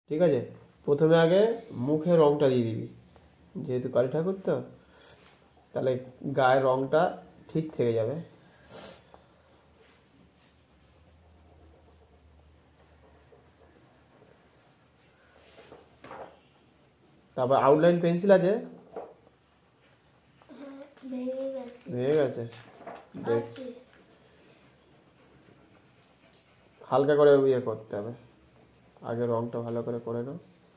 ঠিক আছে, প্রথমে আগে মুখে রংটা দিয়ে দিবি, যেহেতু কালী ঠাকুর তো, তাহলে গায়ের রংটা ঠিক থেকে যাবে। তারপর আউটলাইন পেন্সিল আছে, ভেঙে গেছে, দেখ হালকা করে ইয়ে করতে হবে, আগে রংটা ভালো করে করে নাও।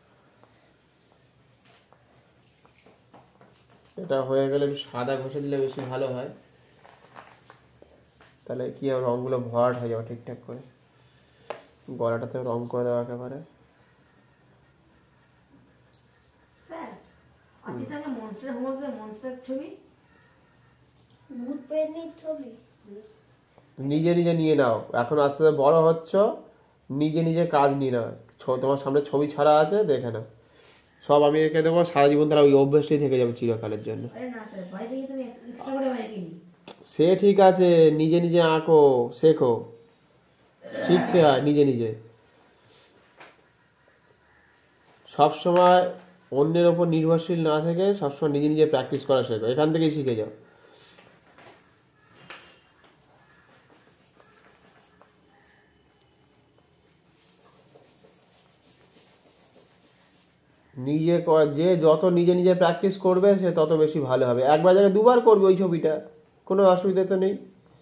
এটা হয়ে গেলে একটু সাদা ঘষে দিলে বেশি ভালো হয়, তাহলে কি হবে রংগুলো ভরাট হয়ে যাবে ঠিকঠাক করে। গলাটাতে রং করে দেওয়া একেবারে। নিজে নিজে নিয়ে নাও, এখন আস্তে আস্তে বড় হচ্ছ, নিজে নিজে কাজ নিয়ে নাও। তোমার সামনে ছবি ছাড়া আছে, দেখে নাও। সব আমি এঁকে দেবো, সারা জীবন তারা ওই অভ্যাসটাই থেকে যাবে চিরকালের জন্য। সে ঠিক আছে, নিজে নিজে আঁকো, শেখো, শিখতে হয় নিজে নিজে। সবসময় অন্যের ওপর নির্ভরশীল না থেকে সবসময় নিজে নিজে প্র্যাকটিস করা শেখো, এখান থেকেই শিখে যাও। যে যত নিজে নিজে প্র্যাকটিস করবে সে তত বেশি ভালো হবে। একবার জায়গায় দুবার করবে ওই ছবিটা, কোনো অসুবিধা তো নেই।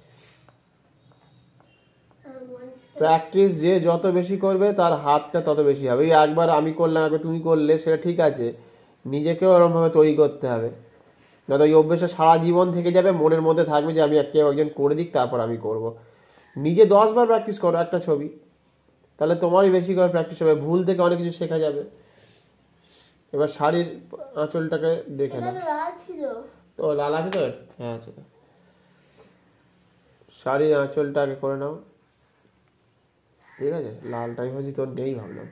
প্র্যাকটিস যে যত বেশি করবে তার হাতটা তত বেশি হবে। এই একবার আমি করলাম, একবার তুমি করলে, সেটা ঠিক আছে, নিজেকেও এরকমভাবে তৈরি করতে হবে। না তো ওই অভ্যেসটা সারা জীবন থেকে যাবে, মনের মধ্যে থাকবে যে আমি কেউ একজন করে দিক তারপর আমি করব। নিজে 10 বার প্র্যাকটিস করো একটা ছবি, তাহলে তোমারই বেশি করে প্র্যাকটিস হবে, ভুল থেকে অনেক কিছু শেখা যাবে। এবার শাড়ির আঁচলটাকে দেখে নাও। ও লাল আছে তো? হ্যাঁ আছে তো। শাড়ির আঁচলটা আগে করে নাও, ঠিক আছে? লালটাই ভাবছি তোর নেই, ভাবলাম।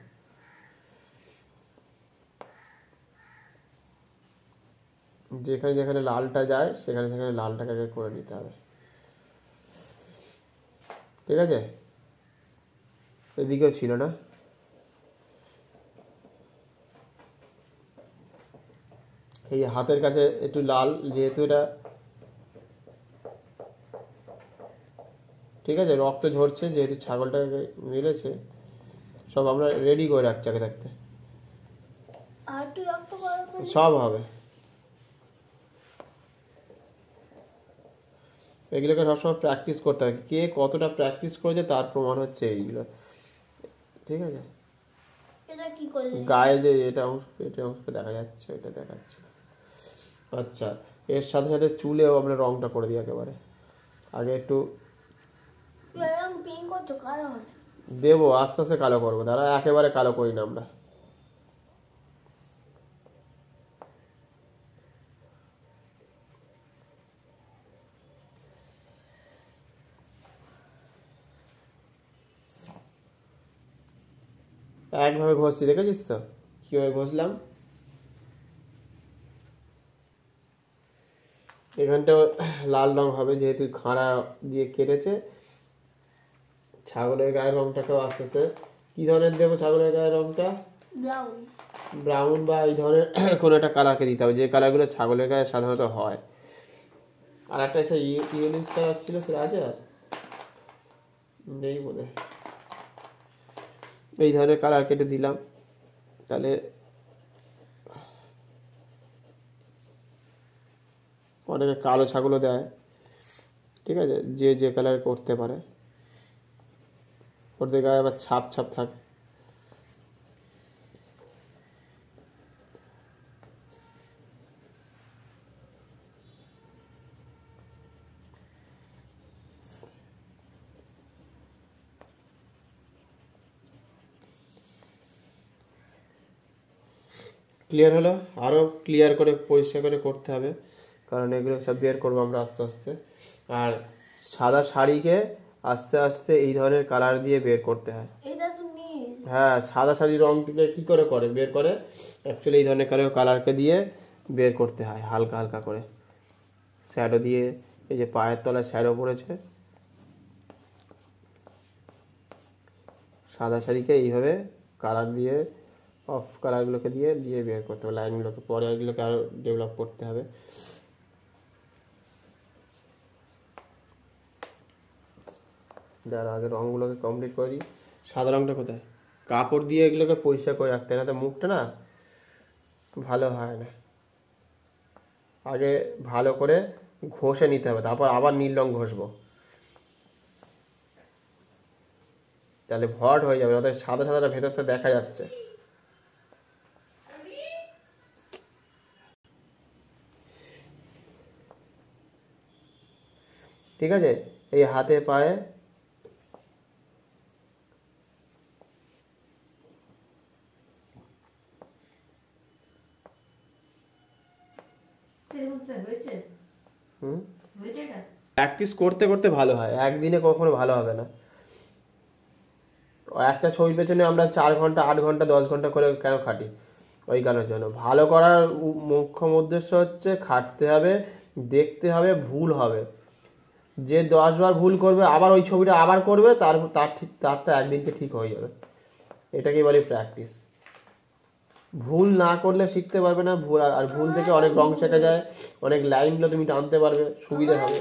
যেখানে যেখানে লালটা যায় সেখানে সেখানে লালটাকে আগে করে নিতে হবে, ঠিক আছে? এদিকেও ছিল না, এই হাতের কাছে একটু লাল, যেহেতু এটা ঠিক আছে, রক্ত ঝরছে যেহেতু ছাগলটাকে মেরেছে, সব আমরা রেডি করে রাখছি আগে থাকতে, সব হবে। এগুলোকে সবসময় প্র্যাকটিস করতে হবে, কে কতটা প্র্যাকটিস করেছে তার প্রমাণ হচ্ছে এইগুলো, ঠিক আছে? গায়ে যে এটা অংশটা দেখা যাচ্ছে, এটা দেখাচ্ছে। আচ্ছা, এর সাথে সাথে চুলেও আমরা রংটা করে দিই একেবারে। আগে একটু দেবো, আস্তে আস্তে কালো করবো, দাঁড়া, একেবারে কালো করি না আমরা। একভাবে ঘষছি, দেখেছিস তো কিভাবে ঘষলাম? এখানটা লাল রং হবে যেহেতু খাঁড়া দিয়ে কেটেছে। ছাগলের গায়ের রংটাকেও আস্তে আস্তে কি ধরনের দেবো? ছাগলের গায়ের রংটা ব্রাউন বা এই ধরনের কোনো একটা কালারকে দিতে হবে, যে কালারগুলো ছাগলের গায়ে সাধারণত হয়। আর একটা ইয়েলিশ কালার ছিল, সেটা আছে আর নেই বোধহয়। এই ধরনের কালার কেটে দিলাম, তাহলে অনেকে কালো ছাগলও দেয়, ঠিক আছে? যে যে কালার করতে পারে, ওদের গায়ে আবার ছাপ ছাপ থাকে। ক্লিয়ার হলো? আরও ক্লিয়ার করে পরিষ্কার করে করতে হবে, কারণ এগুলো সব বের করবো আমরা আস্তে আস্তে। আর সাদা শাড়িকে আস্তে আস্তে এই ধরনের কালার দিয়ে বের করতে হয়। হ্যাঁ, সাদা শাড়ির রংটিকে কি করে বের করে, অ্যাকচুয়ালি এই ধরনের কালারকে দিয়ে বের করতে হয়, হালকা হালকা করে শ্যাডো দিয়ে। এই যে পায়ের তলায় শ্যাডো পড়েছে, সাদা শাড়িকে এইভাবে কালার দিয়ে অফ কালারগুলোকে দিয়ে দিয়ে বের করতে হবে লাইনগুলোকে, পরে এগুলোকে আরও ডেভেলপ করতে হবে। যারা আগে রঙগুলোকে কমপ্লিট করে দিই। সাদা রঙটা কোথায়? কাপড় দিয়ে এগুলোকে পরিষ্কার করে রাখতে হয়, না তো মুখটা না ভালো হয় না। আগে ভালো করে ঘষে নিতে হবে, তারপর আবার নীল রঙ ঘষবো, তাহলে ভরাট হয়ে যাবে, ওদের সাদা সাদাটা ভেতরটা দেখা যাচ্ছে। ঠিক আছে, এই হাতে পায়ে প্র্যাকটিস করতে করতে ভালো হয়, একদিনে কখনো ভালো হবে না। একটা ছবি পেছনে আমরা 4 ঘন্টা 8 ঘন্টা 10 ঘন্টা করে কেন খাটি? ওই কারণের জন্য। ভালো করার মুখ্য উদ্দেশ্য হচ্ছে খাটতে হবে, দেখতে হবে, ভুল হবে। যে 10 বার ভুল করবে আবার ওই ছবিটা আবার করবে, তারটা একদিনকে ঠিক হয়ে যাবে। এটাকেই বলি প্র্যাকটিস। ভুল না করলে শিখতে পারবে না। ভুল থেকে অনেক রং শেখা যায়, অনেক লাইনগুলো তুমি টানতে পারবে, সুবিধা হবে।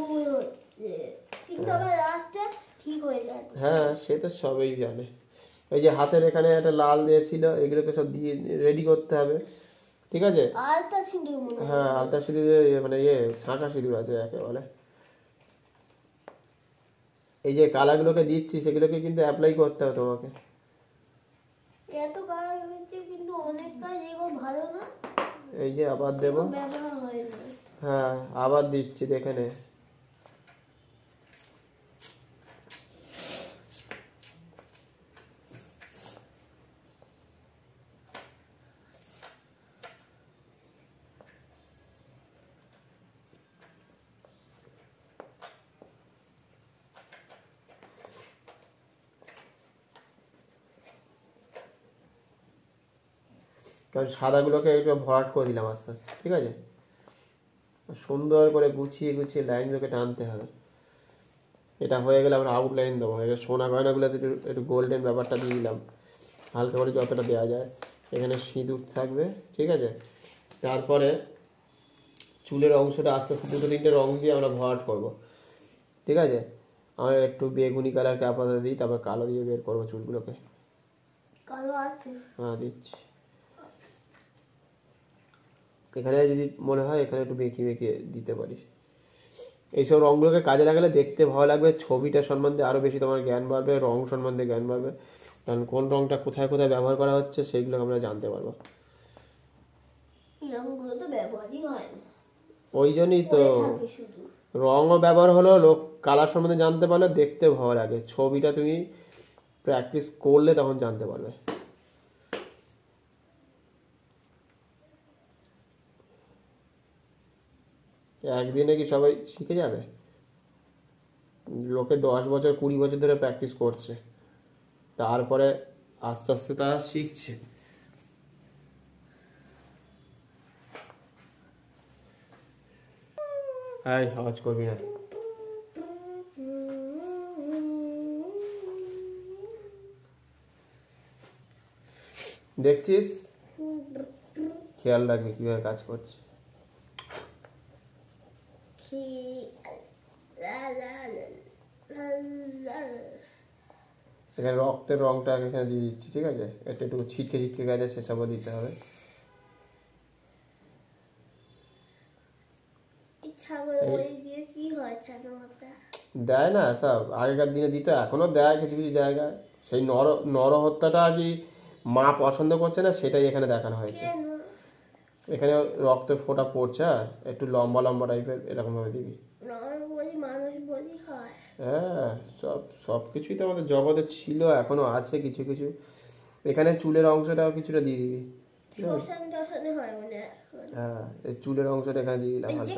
হ্যাঁ, সে তো সবাই জানে। এই যে হাতের এখানে একটা লাল দিয়েছিল, এগুলোকে সব দিয়ে রেডি করতে হবে। ঠিক আছে, হ্যাঁ আলতা সিঁদুর, মানে শাঁখা সিঁদুর আছে একে বলে। এই যে কালারগুলোকে দিচ্ছি সেগুলোকে কিন্তু অ্যাপ্লাই করতে হবে তোমাকে। এত কালার হচ্ছে কিন্তু অনেক কাজ এগো ভালো না। এই যে আবার দেব, ব্যবহার হয় না। হ্যাঁ আবার দিচ্ছি, দেখে নে। কারণ সাদাগুলোকে একটু ভরাট করে দিলাম আস্তে আস্তে। ঠিক আছে, সুন্দর করে গুছিয়ে গুছিয়ে লাইনগুলোকে টানতে হবে। এটা হয়ে গেলে আমরা আউটলাইন দেবো। এটা সোনা গয়নাগুলোতে একটু একটু গোল্ডেন ব্যাপারটা দিয়ে দিলাম, হালকা করে যতটা দেওয়া যায়। এখানে সিঁদুর থাকবে। ঠিক আছে, তারপরে চুলের অংশটা আস্তে আস্তে 2-3টে রং দিয়ে আমরা ভরাট করব। ঠিক আছে, আমরা একটু বেগুনি কালারকে আপাতত দিই, তারপর কালো দিয়ে বের করবো চুলগুলোকে। কালো আছে? হ্যাঁ দিচ্ছি। এখানে যদি মনে হয় এখানে একটু বেঁকিয়ে বেঁকিয়ে দিতে পারিস। এইসব রঙগুলোকে কাজে লাগালে দেখতে ভালো লাগবে, ছবিটা সম্বন্ধে আরও বেশি তোমার জ্ঞান বাড়বে, রং সম্বন্ধে জ্ঞান বাড়বে। কারণ কোন রংটা কোথায় কোথায় ব্যবহার করা হচ্ছে সেইগুলো আমরা জানতে পারবো। রংগুলো তো ব্যবহারই হয় না, ওই জন্যই তো রঙও ব্যবহার হলো, লোক কালার সম্বন্ধে জানতে পারলে দেখতে ভালো লাগে। ছবিটা তুমি প্র্যাকটিস করলে তখন জানতে পারবে। একদিনে কি সবাই শিখে যাবে? লোকে 10 বছর 20 বছর ধরে প্র্যাকটিস করছে, তারপরে আস্তে আস্তে তারা শিখছে। এই আওয়াজ করবি না। দেখছিস, খেয়াল রাখবি কিভাবে কাজ করছে। এখানে রক্তের রংটা এখানে দিয়ে দিচ্ছি। ঠিক আছে, একটু একটু ছিটকে ছিটকে গেছে, সেসবও দিতে হবে। দেয় না সব, আগেকার দিনে দিত, এখনো দেয় কিছু কিছু জায়গায়। সেই নরহত্যাটা আর কি মা পছন্দ করছে না, সেটাই এখানে দেখানো হয়েছে। এখানে রক্তের ফোঁটা পড়ছে, একটু লম্বা লম্বা টাইপের, এরকম ভাবে দিবি। হ্যাঁ, সব কিছুই তো আমাদের জগতে ছিল, এখনো আছে কিছু কিছু। এখানে চুলের অংশটাও কিছুটা দিয়ে দিবি। হ্যাঁ, এই চুলের অংশটা এখানে দিয়ে দিলাম হালকা।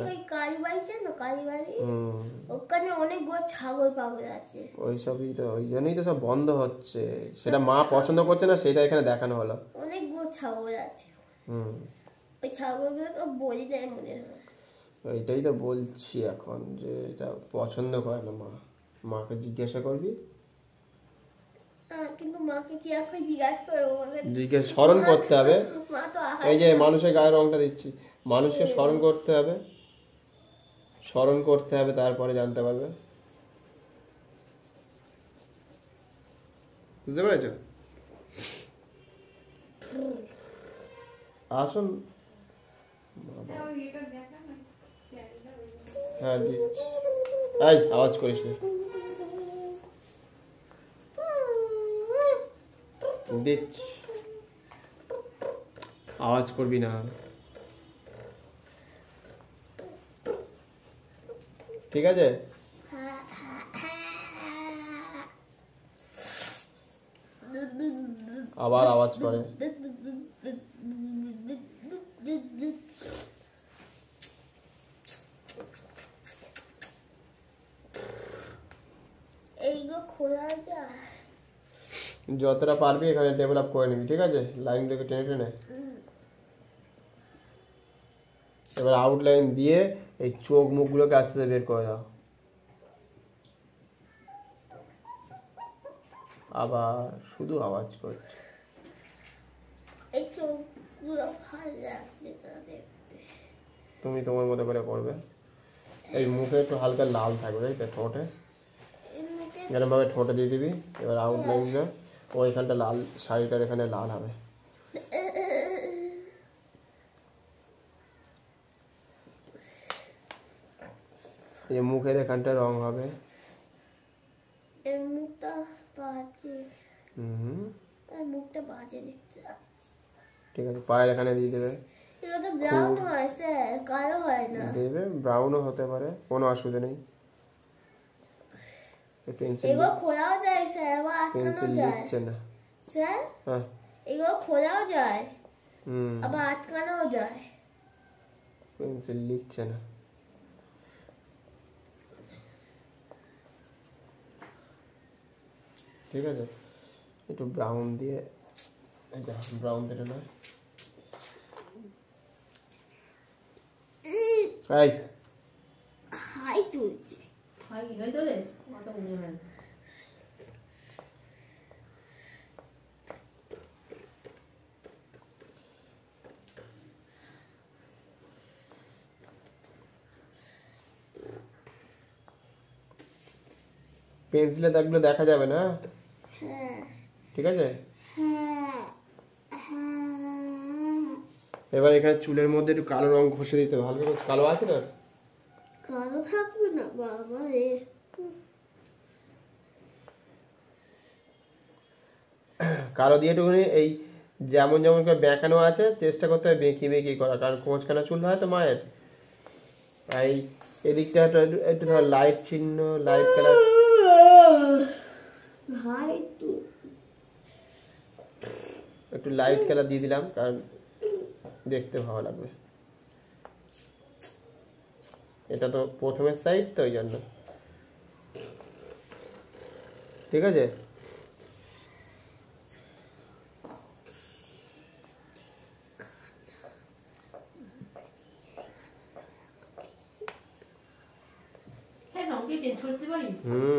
ওখানে অনেক বড় ছাগল পাগল আছে। ওইসবই তো, ওই জন্যই তো সব বন্ধ হচ্ছে। সেটা মা পছন্দ করছে না, সেটা এখানে দেখানো হলো। অনেক বড় ছাগল আছে। ওই ছাগলগুলোকে বলি দেয় মনে হয়। এইটাই তো বলছি এখন, যে এটা পছন্দ করে না মা। মাকে জিজ্ঞাসা করবি। কিন্তু মাকে কি এখন জিজ্ঞাসা করবো? জিজ্ঞেস স্মরণ করতে হবে। মা তো এই যে মানুষের গায়ের রংটা দিচ্ছি, মানুষকে স্মরণ করতে হবে, স্মরণ করতে হবে, তারপরে জানতে পারবে। বুঝতে পেরেছো? আসুন। হ্যাঁ দিচ্ছি। এই আওয়াজ করিস না, দিচ্ছি, আওয়াজ করবি না, ঠিক আছে? আবার আওয়াজ করে। এইগুলো খোলা যায়? যতটা পারবি এখানে ডেভেলপ করে নিবি, ঠিক আছে? লাইনগুলোকে টেনে টেনে এবার আউটলাইন দিয়ে এই চোখ মুখগুলোকে আস্তে আস্তে বের করে দাও। আবার শুধু আওয়াজ করছে। এই চোখগুলো ভালো লাগছে দেখতে। তুমি তোমার মতো করে করবে। এই মুখে একটু হালকা লাল থাকবে, তাই তো? ঠোঁটে এরকম ভাবে ঠোঁটে দিয়ে দিবি। এবার আউটলাইনটা ওইখানটা লাল, শাড়িটার এখানে লাল হবে। এই মুখের এখানটা রং হবে। এর মুখটা বাজে। হুম, মুখটা বাজে দেখতে। ঠিক আছে, পায়ের এখানে দিয়ে দেবে। এটা তো ব্রাউন হয় স্যার, কালো হয় না। দেবে, ব্রাউনও হতে পারে, কোনো অসুবিধা নেই। এগুলো খোলাও যায় স্যার, আবার আটকানো পেন্সিল যায় লিখছে না স্যার। হ্যাঁ, এগুলো খোলাও যায়, হুম, আবার আটকানোও যায়। পেন্সিল লিখছে না। ঠিক আছে, একটু ব্রাউন দিয়ে, ব্রাউন দিলে না। এই হাই তুলছি। হাই হাই তোলে মাথা উঠে গেল। পেন্সিলের দাগগুলো দেখা যাবে না, হ্যাঁ ঠিক আছে? হ্যাঁ এবার এখানে চুলের মধ্যে একটু কালো রং ঘষে দিতে হবে। হালকা কালো আছে না? কালো থাকবে না বাবা রে। কালো দিয়ে একটুখানি এই যেমন যেমন করে বেঁকানো আছে চেষ্টা করতে হবে বেঁকিয়ে বেঁকিয়ে করা, কারণ কোঁচকানা চুল হয় তো মায়ের। এই এদিকটা একটু একটু ধর লাইট চিহ্ন, লাইট কালার, হাই তু একটু লাইট কালার দিয়ে দিলাম, কারণ দেখতে ভালো লাগবে। এটা তো প্রথমের সাইড তো, ওই জন্য। ঠিক আছে, স্যার রংকে চেঞ্জ করতে পারি? হুম,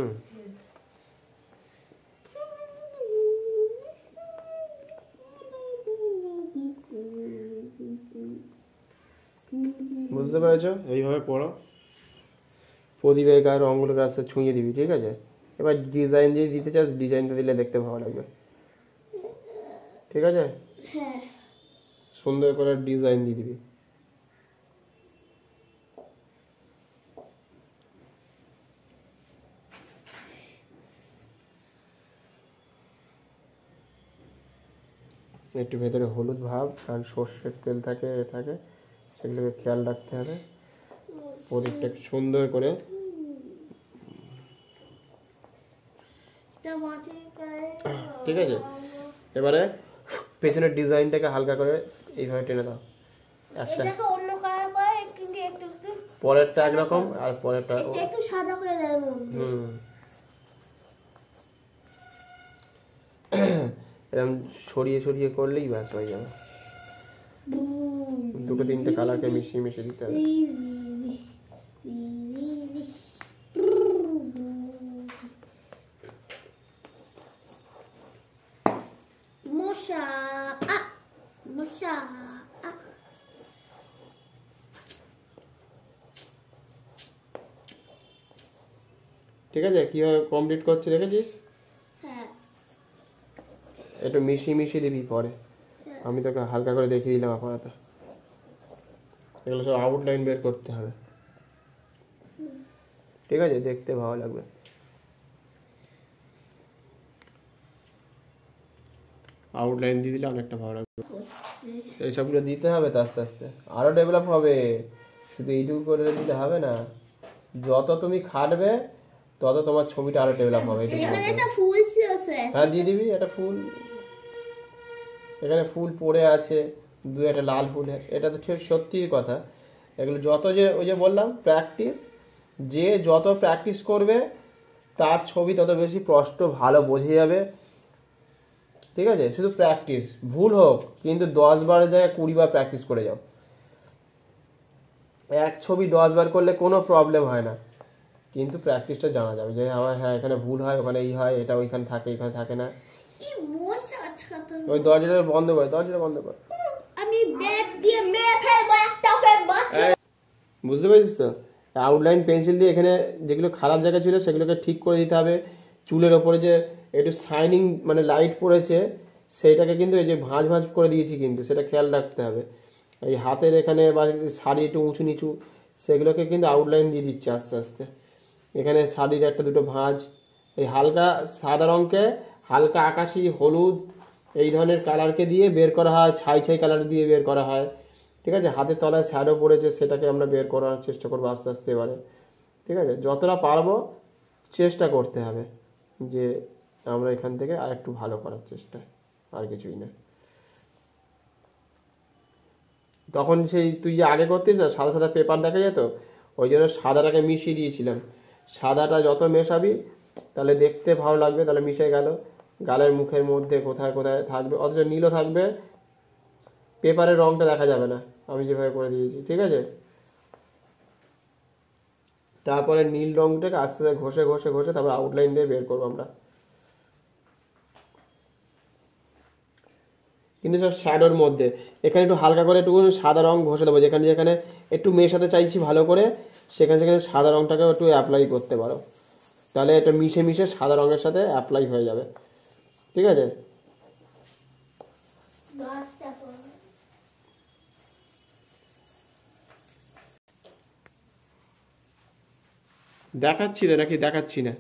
বুঝতে পেরেছো? এইভাবে পড়ো। প্রদীপের গায়ে রঙগুলোকে আস্তে ছুঁয়ে দিবি, ঠিক আছে? এবার ডিজাইন দিয়ে দিতে চাস, ডিজাইনটা দিলে দেখতে ভালো লাগবে, ঠিক আছে? হ্যাঁ সুন্দর করে ডিজাইন দিয়ে দিবি। একটু ভেতরে হলুদ ভাব, কারণ সর্ষের তেল থাকে থাকে, সেগুলোকে খেয়াল রাখতে হবে। প্রদীপটা একটু সুন্দর করে, ঠিক আছে? এবারে পেছনের ডিজাইনটাকে হালকা করে এইভাবে টেনে দাও। একটা এটাকে অন্য কালার করে কিন্তু একটু একটু পরেরটা একরকম আর পরেরটা এটা একটু সাদা করে দেয় মধ্যে। এরকম সরিয়ে সরিয়ে করলেই ব্যাস হয়ে যাবে। দুটো তিনটে কালারকে মিশিয়ে মিশিয়ে দিতে হবে। মশা। ঠিক আছে, কিভাবে কমপ্লিট করছি দেখেছিস? হ্যাঁ একটু মিশিয়ে দিবি পরে, আমি তোকে হালকা করে দেখিয়ে দিলাম আপাতত। এগুলো সব আউটলাইন বের করতে হবে, ঠিক আছে, দেখতে ভালো লাগবে। আউটলাইন দিয়ে দিলে অনেকটা ভালো লাগবে। এইসবগুলো দিতে হবে তো আস্তে আস্তে, আরো ডেভেলপ হবে। শুধু এইটুকু করে দিলে হবে না, যত তুমি খাটবে তত তোমার ছবিটা আরো ডেভেলপ হবে। এখানে একটা ফুল ছিল স্যার। হ্যাঁ দিয়ে দিবি একটা ফুল, এখানে ফুল পড়ে আছে, দু একটা লাল ফুল, এটা তো ঠিক সত্যি কথা। এগুলো যত যে ওই যে বললাম প্র্যাকটিস, যে যত প্র্যাকটিস করবে তার ছবি তত বেশি স্পষ্ট ভালো বোঝা যাবে। ঠিক আছে, শুধু প্র্যাকটিস, ভুল হোক কিন্তু 10 বারের জায়গায় 20 বার প্র্যাকটিস করে যাও। এক ছবি 10 বার করলে কোনো প্রবলেম হয় না, কিন্তু প্র্যাকটিসটা জানা যাবে যে আমার হ্যাঁ এখানে ভুল হয়, ওখানে এই হয়, এটা ওইখানে থাকে, এখানে থাকে না। এই মশা আটকাতে ওই দরজাটা বন্ধ কর, দরজাটা বন্ধ কর। আমি ব্যাট দিয়ে মেরে ফেলবো একটা ফেলবো। বুঝতে পেরেছিস তো? আউটলাইন পেন্সিল দিয়ে এখানে যেগুলো খারাপ জায়গা ছিল সেগুলোকে ঠিক করে দিতে হবে। চুলের ওপরে যে একটু শাইনিং মানে লাইট পড়েছে সেইটাকে কিন্তু এই যে ভাঁজ ভাঁজ করে দিয়েছি, কিন্তু সেটা খেয়াল রাখতে হবে। এই হাতের এখানে বা শাড়ি একটু উঁচু নিচু সেগুলোকে কিন্তু আউটলাইন দিয়ে দিচ্ছে আস্তে আস্তে। এখানে শাড়ির একটা দুটো ভাঁজ, এই হালকা সাদা রঙকে হালকা আকাশি হলুদ এই ধরনের কালারকে দিয়ে বের করা হয়, ছাই ছাই কালার দিয়ে বের করা হয়। ঠিক আছে, হাতের তলায় শ্যাডো পড়েছে সেটাকে আমরা বের করার চেষ্টা করবো আস্তে আস্তে এবারে। ঠিক আছে, যতটা পারবো চেষ্টা করতে হবে যে আমরা এখান থেকে আর একটু ভালো করার চেষ্টা, আর কিছুই না। তখন সেই তুই যে আগে করতিস না সাদা সাদা পেপার দেখা যেত, ওই জন্য সাদাটাকে মিশিয়ে দিয়েছিলাম। সাদাটা যত মেশাবি তাহলে দেখতে ভালো লাগবে, তাহলে মিশে গেল গালের মুখের মধ্যে কোথায় কোথায় থাকবে, অথচ নীলও থাকবে, পেপারের রংটা দেখা যাবে না, আমি যেভাবে করে দিয়েছি। ঠিক আছে, তারপরে নীল রংটাকে আস্তে আস্তে ঘষে ঘষে ঘষে তারপর আউটলাইন দিয়ে বের করবো আমরা। কিন্তু সব শ্যাডোর মধ্যে এখানে একটু হালকা করে একটু সাদা রং ঘষে দেবো, যেখানে যেখানে একটু মেশাতে চাইছি ভালো করে সেখানে সেখানে সাদা রংটাকে একটু অ্যাপ্লাই করতে পারো, তাহলে এটা মিশে মিশে সাদা রঙের সাথে অ্যাপ্লাই হয়ে যাবে। ঠিক আছে, দেখাচ্ছি না নাকি দেখাচ্ছি না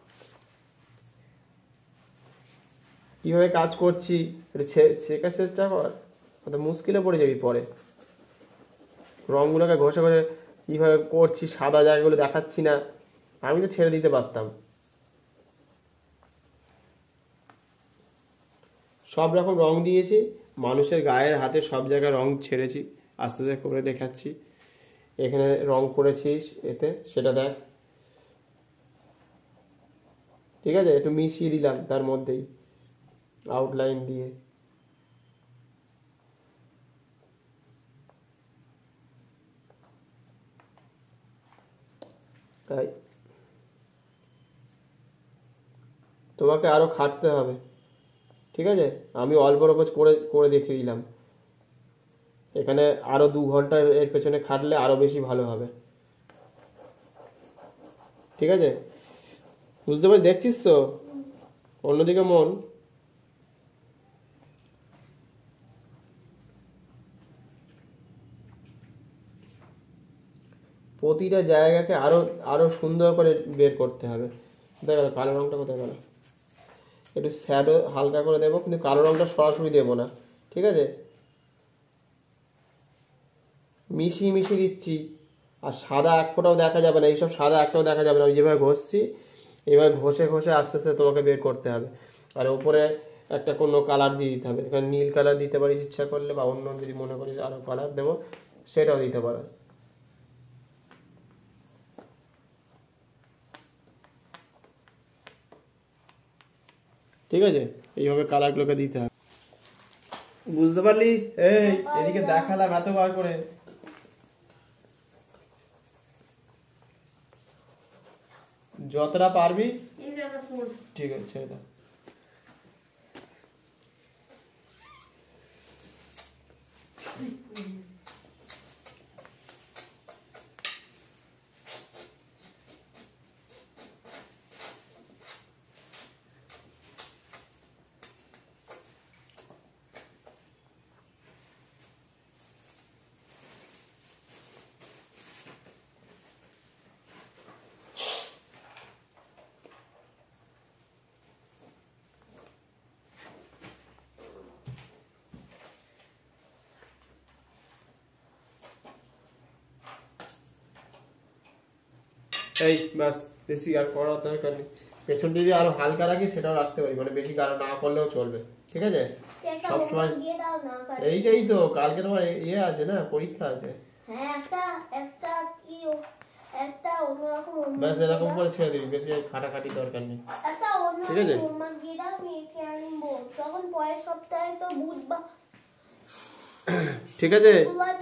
কিভাবে কাজ করছি, শেখার চেষ্টা কর, কত মুশকিলে পড়ে যাবি পরে। রংগুলোকে ঘষে ঘষে কিভাবে করছি, সাদা জায়গাগুলো দেখাচ্ছি না, আমি তো ছেড়ে দিতে পারতাম। সব রকম রং দিয়েছি, মানুষের গায়ের হাতে সব জায়গায় রং ছেড়েছি, আস্তে আস্তে করে দেখাচ্ছি। এখানে রং করেছিস এতে, সেটা দেখ। ঠিক আছে, একটু মিশিয়ে দিলাম তার মধ্যেই আউটলাইন দিয়ে। তাই তোমাকে আরো খাটতে হবে। ঠিক আছে, আমি অল্প অল্প করে করে দেখিয়ে দিলাম, এখানে আরো 2 ঘন্টা এর পেছনে খাটলে আরো বেশি ভালো হবে। ঠিক আছে, বুঝতে পারি, দেখছিস তো অন্যদিকে মন। প্রতিটা জায়গাকে আরো আরো সুন্দর করে বের করতে হবে। কোথায় গেল কালো রংটা, কোথায় গেল? একটু শ্যাডো হালকা করে দেবো, কিন্তু কালো রংটা সরাসরি দেবো না। ঠিক আছে, মিশিয়ে মিশিয়ে দিচ্ছি, আর সাদা এক ফোঁটাও দেখা যাবে না, এইসব সাদা একটাও দেখা যাবে না। আমি যেভাবে ঘষছি এভাবে ঘষে ঘষে আস্তে আস্তে তোমাকে বের করতে হবে। আর উপরে একটা কোনো কালার দিয়ে দিতে হবে, এখানে নীল কালার দিতে পারিস ইচ্ছা করলে, বা অন্য যদি মনে করিস আরো কালার দেবো সেটাও দিতে পারো। ঠিক আছে, এইভাবে কালারগুলোকে দিতে হবে। বুঝতে পারলি? এই এদিকে দেখালাম এতবার করে, যতটা পারবি। এই যে একটা ফুল। ঠিক আছে, ছেড়ে দাও। এই বাস, বেশি আর করা দরকার নেই। পেছন যদি আরো হালকা রাখি সেটাও রাখতে পারি, মানে বেশি গাঢ় না করলেও চলবে, ঠিক আছে? একটা সবসময় হোমওয়ার্ক দিয়ে দাও না কাটে। এইটাই তো, কালকে তোমার ইয়ে আছে না, পরীক্ষা আছে। হ্যাঁ একটা কি একটা অন্যরকম ব্যাস হোমওয়ার্ক এরকম করে ছেড়ে দিবি, বেশি খাটাখাটি দরকার নেই। একটা ঠিক আছে? অন্যরকম হোমওয়ার্ক দিয়ে দাও, আমি একে আনবো। তখন পরের সপ্তাহে তো বুধবার ঠিক আছে। বুধবার